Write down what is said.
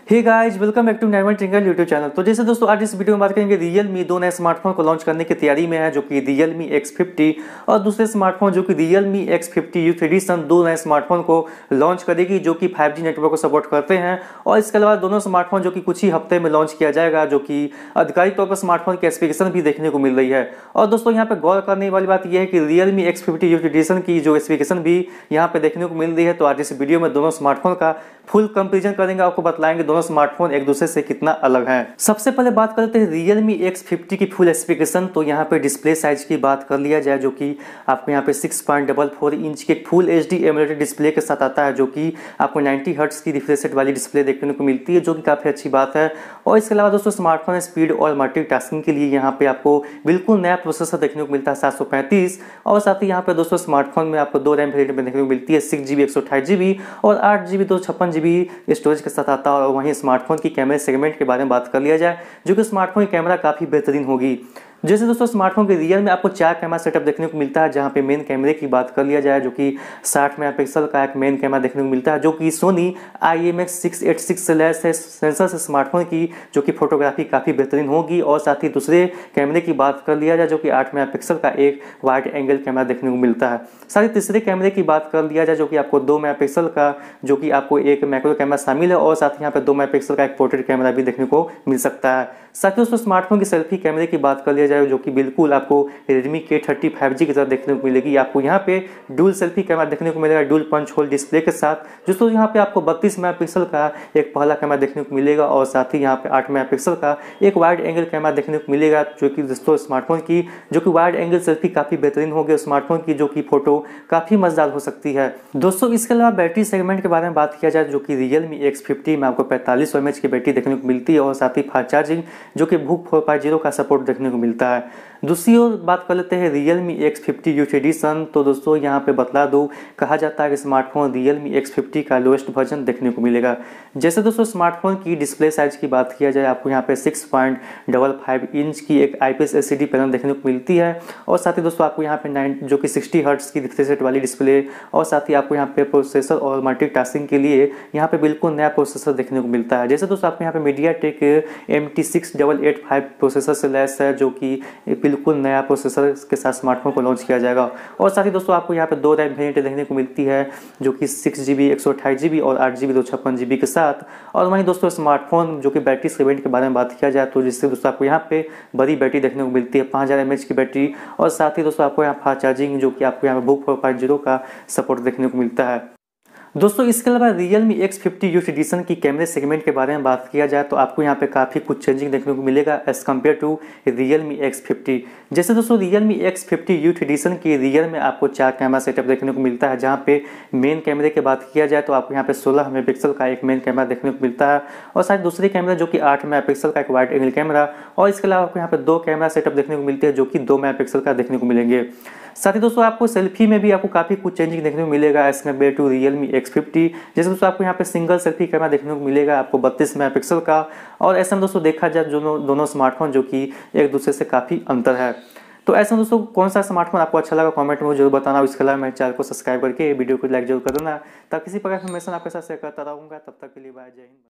Hey guys, welcome back to diamond triangle YouTube channel. तो जैसे दोस्तों आज इस वीडियो में बात करेंगे Realme दो नए स्मार्टफोन को लॉन्च करने की तैयारी में है, जो कि Realme X50 और दूसरे स्मार्टफोन जो कि Realme X50 यूथ एडिशन, दो नए स्मार्टफोन को लॉन्च करेगी जो कि 5G नेटवर्क को सपोर्ट करते हैं। और इसके अलावा दोनों स्मार्टफोन जो कि कुछ ही हफ्ते में लॉन्च किया जाएगा, जो कि आधिकारिक तौर पर स्मार्टफोन की स्पेसिफिकेशन भी देखने को मिल रही है। और दोस्तों यहाँ पे गौर करने वाली बात यह है कि Realme X50 यूथ एडिशन की जो स्पेसिफिकेशन भी यहाँ पे देखने को मिल रही है। तो आज इस वीडियो में दोनों स्मार्टफोन का फुल कंपैरिजन करेंगे, आपको बतलाएंगे दोनों स्मार्टफोन एक दूसरे से कितना अलग है। सबसे पहले बात करते हैं Realme X50 की फुल स्पेसिफिकेशन। तो यहाँ पे डिस्प्ले साइज की बात कर लिया जाए, जो कि आपको यहाँ पे 6.44 इंच के फुल HD एमुलेटेड डिस्प्ले के साथ आता है, जो कि आपको 90 हर्ट्ज की रिफ्रेश रेट वाली डिस्प्ले देखने को मिलती है, जो कि काफ़ी अच्छी बात है। और इसके अलावा दोस्तों स्मार्टफोन स्पीड और मल्टीटास्किंग के लिए यहाँ पे आपको बिल्कुल नया प्रोसेसर देखने को मिलता है 735। और साथ ही यहाँ पे दोस्तों स्मार्टफोन में आपको 2 रैम वेरिएंट में देखने को मिलती है, 6GB 128GB और 8GB 256GB स्टोरेज के साथ आता है। और वहीं स्मार्टफोन की कैमरे सेगमेंट के बारे में बात कर लिया जाए, जो कि स्मार्टफोन की कैमरा काफ़ी बेहतरीन होगी। जैसे दोस्तों स्मार्टफोन के रियर में आपको 4 कैमरा सेटअप देखने को मिलता है, जहां पे मेन कैमरे की बात कर लिया जाए, जो कि 60 मेगापिक्सल का एक मेन कैमरा देखने को मिलता है, जो कि सोनी IMX686 सेंसर से स्मार्टफोन की जो कि फोटोग्राफी काफ़ी बेहतरीन होगी। और साथ ही दूसरे कैमरे की बात कर लिया जाए, जो कि 8 मेगापिक्सल का एक वाइड एंगल कैमरा देखने को मिलता है। साथ ही तीसरे कैमरे की बात कर लिया जाए, जो कि आपको 2 मेगापिक्सल का जो कि आपको एक मैक्रो कैमरा शामिल है, और साथ ही यहाँ पे 2 मेगापिक्सल का एक पोर्ट्रेट कैमरा भी देखने को मिल सकता है। साथ ही दोस्तों स्मार्टफोन की सेल्फी कैमरे की बात कर लिया जाए, जो कि बिल्कुल आपको Redmi K30 5G की तरह देखने को मिलेगी। आपको यहाँ पे डुअल सेल्फी कैमरा देखने को मिलेगा, डुअल पंच होल डिस्प्ले के साथ। दोस्तों यहाँ पे आपको 32 मेगापिक्सल का एक पहला कैमरा देखने को मिलेगा, और साथ ही यहाँ पे 8 मेगापिक्सल का एक वाइड एंगल कैमरा देखने को मिलेगा, जो कि दोस्तों स्मार्टफोन की जो कि वाइड एंगल सेल्फी काफ़ी बेहतरीन होगी, स्मार्टफोन की जो कि फोटो काफ़ी मजेदार हो सकती है। दोस्तों इसके अलावा बैटरी सेगमेंट के बारे में बात किया जाए, जो कि Realme X50 में आपको 4500 mAh की बैटरी देखने को मिलती है, और साथ ही फास्ट चार्जिंग जो कि VOOC 4.0 का सपोर्ट देखने को मिलता है। दूसरी ओर बात कर लेते हैं Realme X50 यूथ एडिशन। तो दोस्तों यहाँ पे बतला दो, कहा जाता है कि स्मार्टफोन Realme X50 का लोएस्ट वर्जन देखने को मिलेगा। जैसे दोस्तों स्मार्टफोन की डिस्प्ले साइज की बात किया जाए, आपको यहाँ पे 6.55 इंच की एक IPS LCD पैनल देखने को मिलती है, और साथ ही दोस्तों आपको यहाँ पे 9 जो कि 60 हर्ट्ज की रिफ्रेश रेट वाली डिस्प्ले, और साथ ही आपको यहाँ पे प्रोसेसर और मल्टीटास्किंग के लिए यहाँ पे बिल्कुल नया प्रोसेसर देखने को मिलता है। जैसे दोस्तों आपको यहाँ पे MediaTek MT6885 प्रोसेसर से लैस है, जो कि बिल्कुल नया प्रोसेसर के साथ स्मार्टफोन को लॉन्च किया जाएगा। और साथ ही दोस्तों आपको यहाँ पे 2 रैम वेरिएंट देखने को मिलती है, जो कि 6GB 128GB और 8GB 256GB के साथ। और वहीं दोस्तों स्मार्टफोन जो कि बैटरी सेगमेंट के बारे में बात किया जाए, तो जिससे दोस्तों आपको यहाँ पे बड़ी बैटरी देखने को मिलती है, 5000 mAh की बैटरी, और साथ ही दोस्तों आपको यहाँ फास्ट चार्जिंग जो कि आपको यहाँ पे VOOC 4.0 का सपोर्ट देखने को मिलता है। दोस्तों इसके अलावा Realme X50 यूथ एडिशन की कैमरे सेगमेंट के बारे में बात किया जाए, तो आपको यहाँ पे काफ़ी कुछ चेंजिंग देखने को मिलेगा as compare to Realme X50। जैसे दोस्तों Realme X50 यूथ एडिशन की रियर में आपको 4 कैमरा सेटअप देखने को मिलता है, जहाँ पे मेन कैमरे की बात किया जाए तो आपको यहाँ पे 16 मेगापिक्सल का एक मेन कैमरा देखने को मिलता है, और साथ दूसरे कैमरा जो कि 8 मेगापिक्सल का एक वाइड एंगल कैमरा, और इसके अलावा आपको यहाँ पे 2 कैमरा सेटअप देखने को मिलते हैं, जो कि 2 मेगापिक्सल का देखने को मिलेंगे। साथ ही दोस्तों आपको सेल्फी में भी आपको काफ़ी कुछ चेंजिंग देखने को मिलेगा as compare to Realme X50। जैसे दोस्तों आपको यहाँ पे सिंगल सेल्फी कैमरा देखने को मिलेगा आपको 32 मेगापिक्सल का, और ऐसा में दोस्तों देखा जाए दोनों स्मार्टफोन जो कि एक दूसरे से काफ़ी अंतर है। तो ऐसा दोस्तों कौन सा स्मार्टफोन आपको अच्छा लगा कमेंट में जरूर बताना। इसके अलावा मेरे चैनल को सब्सक्राइब करके वीडियो को लाइक जरूर कर देना, ताकि किसी प्रकार की इन्फॉर्मेशन आपके साथ शेयर करता रहूँगा। तब तक के लिए बाय, जय हिंद।